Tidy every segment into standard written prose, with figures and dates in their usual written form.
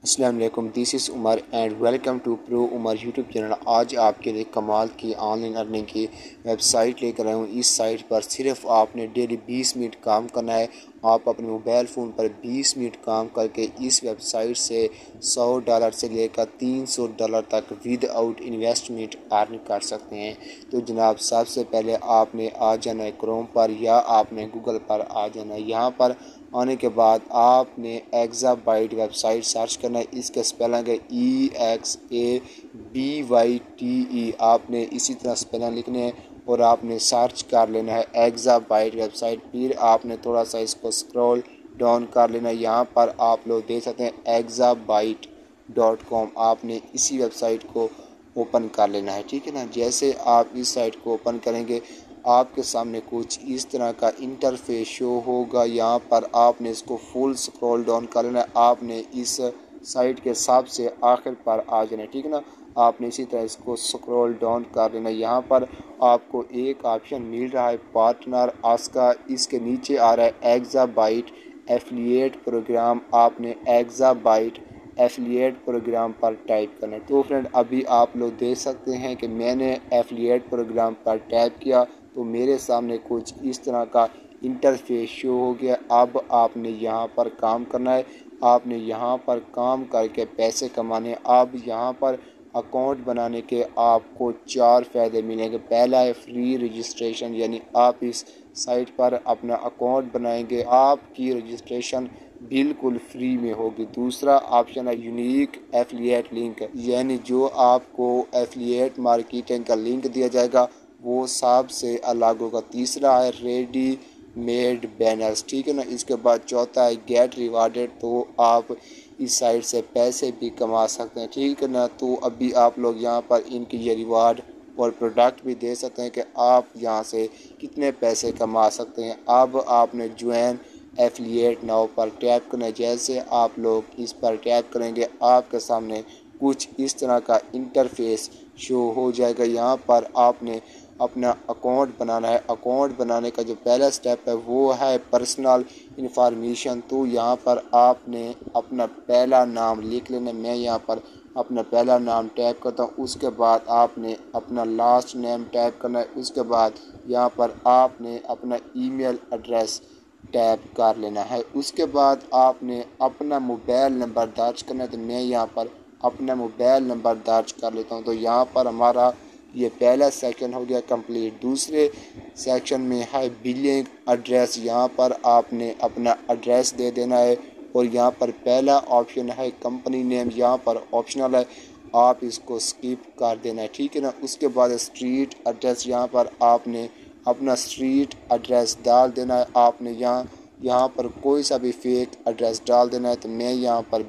السلام علیکم، this is Umar and welcome to pro Umar YouTube channel. آج آپ کے لیے کمال کی آن لائن ارننگ کی ویب سائٹ لے کر آئے ہوں۔ اس سائٹ پر صرف آپ نے ڈیلی 20 منٹ کام کرنا ہے۔ آپ اپنے موبائل فون پر 20 منٹ کام کر کے اس ویب سائٹ سے $100 سے لے کر $300 تک ود آؤٹ انویسٹمنٹ ارن کر سکتے ہیں۔ تو جناب، سب سے پہلے آپ نے آ جانا ہے کروم پر یا آپ نے گوگل پر آ جانا ہے۔ یہاں پر آنے کے بعد آپ نے ایگزابائٹ ویب سائٹ سرچ کرنا ہے۔ اس کے اسپیلنگ ہے EXABYTE۔ آپ نے اسی طرح اسپیلنگ لکھنے ہیں اور آپ نے سرچ کر لینا ہے ایگزابائٹ ویب سائٹ۔ پھر آپ نے تھوڑا سا اس کو اسکرول ڈاؤن کر لینا ہے۔ یہاں پر آپ لوگ دیکھ سکتے ہیں exabyte.com۔ آپ نے اسی ویب سائٹ کو اوپن کر لینا ہے، ٹھیک ہے نا۔ جیسے آپ اس سائٹ کو اوپن کریں گے آپ کے سامنے کچھ اس طرح کا انٹرفیس شو ہوگا۔ یہاں پر آپ نے اس کو فل سکرول ڈاؤن کر لینا ہے۔ آپ نے اس سائٹ کے سب سے آخر پر آ جانا ہے، ٹھیک ہے نا۔ آپ نے اسی طرح اس کو سکرول ڈاؤن کر لینا ہے۔ یہاں پر آپ کو ایک آپشن مل رہا ہے پارٹنر اس کا، اس کے نیچے آ رہا ہے ایگزابائٹ ایفیلیٹ پروگرام۔ آپ نے ایگزابائٹ ایفیلیٹ پروگرام پر ٹائپ کرنا ہے۔ تو فرینڈ، ابھی آپ لوگ دیکھ سکتے ہیں کہ میں نے ایفیلیٹ پروگرام پر ٹائپ کیا تو میرے سامنے کچھ اس طرح کا انٹرفیس شو ہو گیا۔ اب آپ نے یہاں پر کام کرنا ہے۔ آپ نے یہاں پر کام کر کے پیسے کمانے۔ اب یہاں پر اکاؤنٹ بنانے کے آپ کو 4 فائدے ملیں گے۔ پہلا ہے فری رجسٹریشن، یعنی آپ اس سائٹ پر اپنا اکاؤنٹ بنائیں گے، آپ کی رجسٹریشن بالکل فری میں ہوگی۔ دوسرا آپشن ہے یونیک ایفیلیٹ لنک، یعنی جو آپ کو ایفیلیٹ مارکیٹنگ کا لنک دیا جائے گا وہ سب سے الگ ہوگا۔ تیسرا ہے ریڈی میڈ بینرز، ٹھیک ہے نا۔ اس کے بعد چوتھا ہے گیٹ ریوارڈڈ، تو آپ اس سائٹ سے پیسے بھی کما سکتے ہیں، ٹھیک ہے نا۔ تو ابھی آپ لوگ یہاں پر ان کی یہ ریوارڈ اور پروڈکٹ بھی دے سکتے ہیں کہ آپ یہاں سے کتنے پیسے کما سکتے ہیں۔ اب آپ نے جوائن ایفیلیٹ ناؤ پر ٹیپ کرنا ہے۔ جیسے آپ لوگ اس پر ٹیپ کریں گے آپ کے سامنے کچھ اس طرح کا انٹرفیس شو ہو جائے گا۔ یہاں پر آپ نے اپنا اکاؤنٹ بنانا ہے۔ اکاؤنٹ بنانے کا جو پہلا سٹیپ ہے وہ ہے پرسنل انفارمیشن۔ تو یہاں پر آپ نے اپنا پہلا نام لکھ لینا ہے۔ میں یہاں پر اپنا پہلا نام ٹائپ کرتا ہوں۔ اس کے بعد آپ نے اپنا لاسٹ نیم ٹائپ کرنا ہے۔ اس کے بعد یہاں پر آپ نے اپنا ای میل ایڈریس ٹائپ کر لینا ہے۔ اس کے بعد آپ نے اپنا موبائل نمبر درج کرنا ہے۔ تو میں یہاں پر اپنا موبائل نمبر درج کر لیتا ہوں۔ تو یہاں پر ہمارا یہ پہلا سیکشن ہو گیا کمپلیٹ۔ دوسرے سیکشن میں ہے بلنگ ایڈریس۔ یہاں پر آپ نے اپنا ایڈریس دے دینا ہے اور یہاں پر پہلا آپشن ہے کمپنی نیم، یہاں پر آپشنل ہے، آپ اس کو سکپ کر دینا ہے، ٹھیک ہے نا۔ اس کے بعد اسٹریٹ ایڈریس، یہاں پر آپ نے اپنا اسٹریٹ ایڈریس ڈال دینا ہے۔ آپ نے یہاں پر کوئی سا بھی فیک ایڈریس ڈال دینا ہے۔ تو میں یہاں پر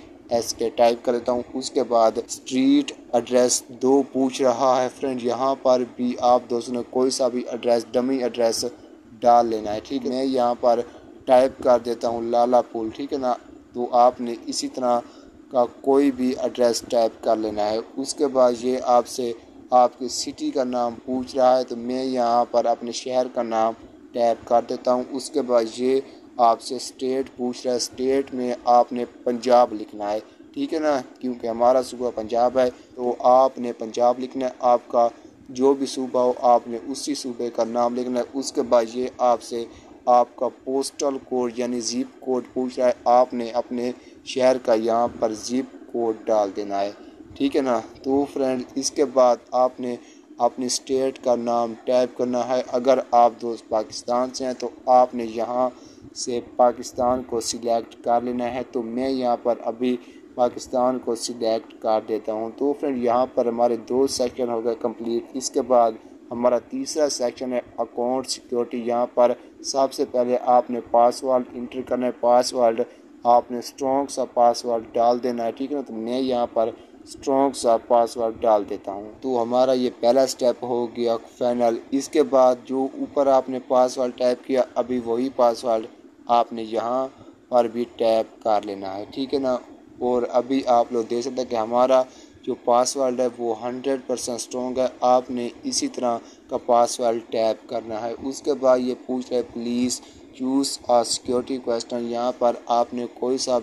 BSK ٹائپ کر دیتا ہوں۔ اس کے بعد اسٹریٹ ایڈریس 2 پوچھ رہا ہے فرینڈ، یہاں پر بھی آپ دوستوں نے کوئی سا بھی ایڈریس ڈمی ایڈریس ڈال لینا ہے، ٹھیک ہے۔ میں یہاں پر ٹائپ کر دیتا ہوں لالا پول، ٹھیک ہے نا۔ تو آپ نے اسی طرح کا کوئی بھی ایڈریس ٹائپ کر لینا ہے۔ اس کے بعد یہ آپ سے آپ کی سٹی کا نام پوچھ رہا ہے، تو میں یہاں پر اپنے شہر کا نام ٹائپ کر دیتا ہوں۔ اس کے بعد یہ آپ سے اسٹیٹ پوچھ رہا ہے، اسٹیٹ میں آپ نے پنجاب لکھنا ہے، ٹھیک ہے نا، کیونکہ ہمارا صوبہ پنجاب ہے تو آپ نے پنجاب لکھنا ہے۔ آپ کا جو بھی صوبہ ہو آپ نے اسی صوبے کا نام لکھنا ہے۔ اس کے بعد یہ آپ سے آپ کا پوسٹل کوڈ یعنی زپ کوڈ پوچھ رہا ہے، آپ نے اپنے شہر کا یہاں پر زپ کوڈ ڈال دینا ہے، ٹھیک ہے نا۔ تو فرینڈ، اس کے بعد آپ نے اپنی اسٹیٹ کا نام ٹائپ کرنا ہے۔ اگر آپ دوست پاکستان سے ہیں تو آپ نے یہاں سے پاکستان کو سلیکٹ کر لینا ہے۔ تو میں یہاں پر ابھی پاکستان کو سلیکٹ کر دیتا ہوں۔ تو فرینڈ، یہاں پر ہمارے 2 سیکشن ہو گئے کمپلیٹ۔ اس کے بعد ہمارا تیسرا سیکشن ہے اکاؤنٹ سیکیورٹی۔ یہاں پر سب سے پہلے آپ نے پاسورڈ انٹر کرنا ہے۔ پاسورڈ آپ نے اسٹرانگ سا پاسورڈ ڈال دینا ہے، ٹھیک ہے نا۔ تو میں یہاں پر اسٹرانگ سا پاسورڈ ڈال دیتا ہوں۔ تو ہمارا یہ پہلا سٹیپ ہو گیا فائنل۔ اس کے بعد جو اوپر آپ نے پاسورڈ ٹائپ کیا ابھی وہی پاسورڈ آپ نے یہاں پر بھی ٹائپ کر لینا ہے، ٹھیک ہے نا۔ اور ابھی آپ لوگ دیکھ سکتے ہیں کہ ہمارا جو پاسورڈ ہے وہ 100% اسٹرانگ ہے۔ آپ نے اسی طرح کا پاسورڈ ٹائپ کرنا ہے۔ اس کے بعد یہ پوچھ رہے please choose a security question, یہاں پر آپ نے کوئی سا بھی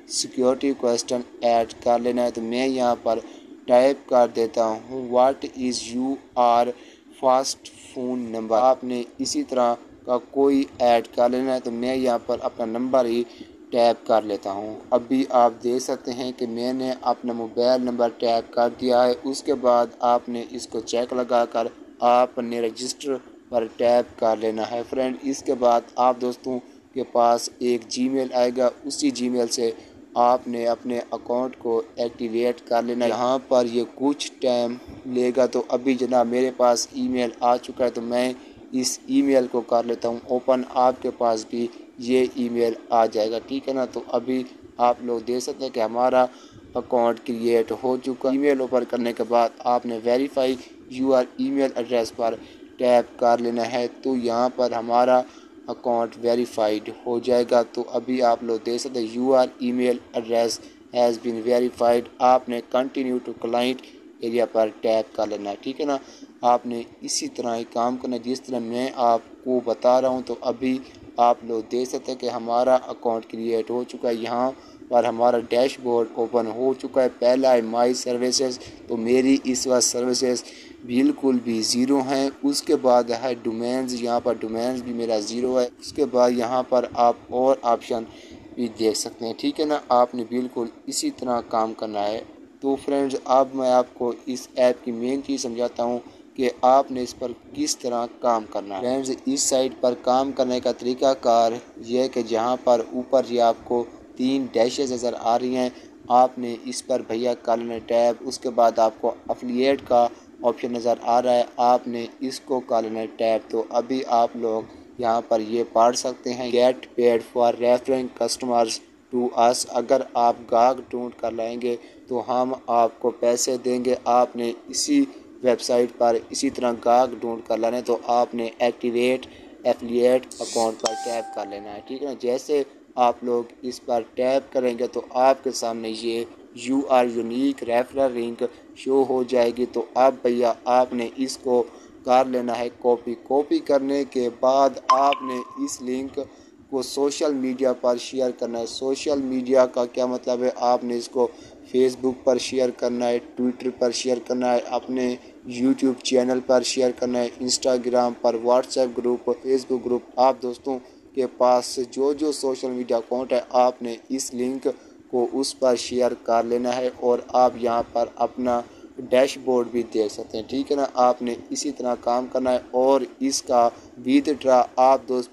सिक्योरिटी क्वेश्चन ऐड कर लेना है। तो मैं यहाँ पर टाइप कर देता हूँ what is your first phone number. आपने इसी तरह का कोई ऐड कर लेना है। तो मैं यहाँ पर अपना नंबर ही टैप कर लेता हूँ। अभी आप देख सकते हैं कि मैंने अपना मोबाइल नंबर टैप कर दिया है। उसके बाद आपने इसको चेक लगाकर आपने रजिस्टर पर टैप कर लेना है फ्रेंड। इसके बाद आप दोस्तों के पास एक जीमेल आएगा, उसी जीमेल से आपने अपने अकाउंट को एक्टिवेट कर लेना है। यहाँ पर ये कुछ टाइम लेगा। तो अभी जनाब मेरे पास ईमेल आ चुका है, तो मैं इस ईमेल को कर लेता हूँ ओपन। आपके पास भी ये ईमेल आ जाएगा, ठीक है ना। तो अभी आप लोग देख सकते हैं कि हमारा अकाउंट क्रिएट हो चुका। ईमेल ओपन करने के बाद आपने वेरीफाई यूर ईमेल एड्रेस पर टैप कर लेना है। तो यहाँ पर हमारा अकाउंट वेरीफाइड हो जाएगा। तो अभी आप लोग देख सकते हैं your email address has been verified. आपने कंटिन्यू टू क्लाइंट एरिया पर टैप कर लेना है, ठीक है ना। आपने इसी तरह ही काम करना जिस तरह मैं आपको बता रहा हूँ। तो अभी आप लोग देख सकते हैं कि हमारा अकाउंट क्रिएट हो चुका है। यहाँ पर हमारा डैशबोर्ड ओपन हो चुका है। पहला है माई सर्विसेज। तो मेरी इस वक्त सर्विसेज बिल्कुल भी ज़ीरो हैं। उसके बाद है डोमेन्स, यहाँ पर डोमेन्स भी मेरा ज़ीरो है। उसके बाद यहाँ पर आप और ऑप्शन भी देख सकते हैं, ठीक है ना। आपने बिल्कुल इसी तरह काम करना है। तो फ्रेंड्स अब मैं आपको इस ऐप की मेन चीज़ समझाता हूँ कि आपने इस पर किस तरह काम करना है। फ्रेंड्स इस साइट पर काम करने का तरीकाकार यह है कि जहाँ पर ऊपर ये आपको 3 डैशेज नज़र आ रही हैं, आपने इस पर भैया कर लेना टैब। उसके बाद आपको एफिलिएट का ऑप्शन नज़र आ रहा है, आपने इसको कर लेना टैब। तो अभी आप लोग यहाँ पर ये पढ़ सकते हैं get paid for referring customers to us. अगर आप गाहक ढूंढ कर लाएंगे तो हम आपको पैसे देंगे। आपने इसी वेबसाइट पर इसी तरह गाहक ढूंढ कर लाने, तो आपने एक्टिवेट एफिलिएट अकाउंट पर टैप कर लेना है, ठीक है ना। जैसे आप लोग इस पर टैप करेंगे तो आपके सामने ये your unique referral link show हो जाएगी। तो अब भैया आपने इसको कर लेना है कॉपी। कॉपी करने के बाद आपने इस लिंक को सोशल मीडिया पर शेयर करना है। सोशल मीडिया का क्या मतलब है, आपने इसको फेसबुक पर शेयर करना है, ट्विटर पर शेयर करना है, अपने यूट्यूब चैनल पर शेयर करना है, इंस्टाग्राम पर, व्हाट्सएप ग्रुप, फेसबुक ग्रुप। आप दोस्तों के पास जो सोशल मीडिया अकाउंट है आपने इस लिंक को उस पर शेयर कर लेना है। और आप यहाँ पर अपना डैशबोर्ड भी देख सकते हैं, ठीक है ना। आपने इसी तरह काम करना है और इसका विथड्रॉ आप दोस्त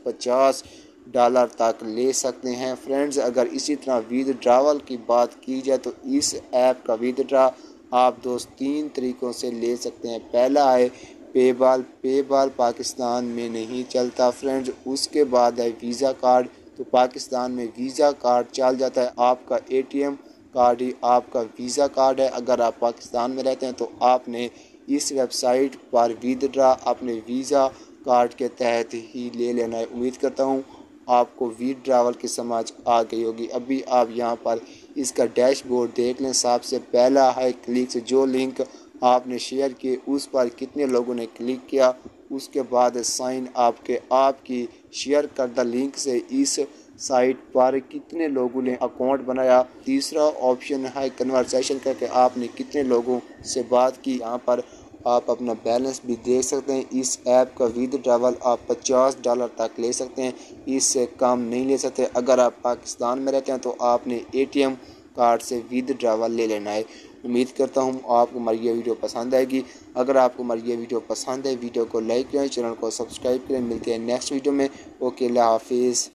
$50 तक ले सकते हैं। फ्रेंड्स अगर इसी तरह विथड्रॉवल की बात की जाए तो इस ऐप का विथड्रॉ आप दोस्त 3 तरीक़ों से ले सकते हैं। पहला है पेबाल पाकिस्तान में नहीं चलता फ्रेंड्स। उसके बाद है वीज़ा कार्ड, तो पाकिस्तान में वीज़ा कार्ड चल जाता है। आपका ATM कार्ड ही आपका वीज़ा कार्ड है। अगर आप पाकिस्तान में रहते हैं तो आपने इस वेबसाइट पर विथड्रॉ अपने वीज़ा कार्ड के तहत ही ले लेना है। उम्मीद करता हूँ आपको विथड्रॉवल की समझ आ गई होगी। अभी आप यहाँ पर इसका डैशबोर्ड देख लें। सबसे पहला है क्लिक से, जो लिंक आपने शेयर किए उस पर कितने लोगों ने क्लिक किया। उसके बाद साइन आपकी शेयर करदा लिंक से इस साइट पर कितने लोगों ने अकाउंट बनाया। तीसरा ऑप्शन है कन्वर्सेशन करके आपने कितने लोगों से बात की। यहाँ पर आप अपना बैलेंस भी देख सकते हैं। इस ऐप का विथड्रॉवल आप $50 तक ले सकते हैं, इससे कम नहीं ले सकते। अगर आप पाकिस्तान में रहते हैं तो आपने ATM कार्ड से विथड्रॉवल ले लेना है। उम्मीद करता हूँ आपको हमारी ये वीडियो पसंद आएगी। अगर आपको हमारी ये वीडियो पसंद है, वीडियो को लाइक करें, चैनल को सब्सक्राइब करें। मिलते हैं नेक्स्ट वीडियो में। ओके, अल्लाह हाफिज़।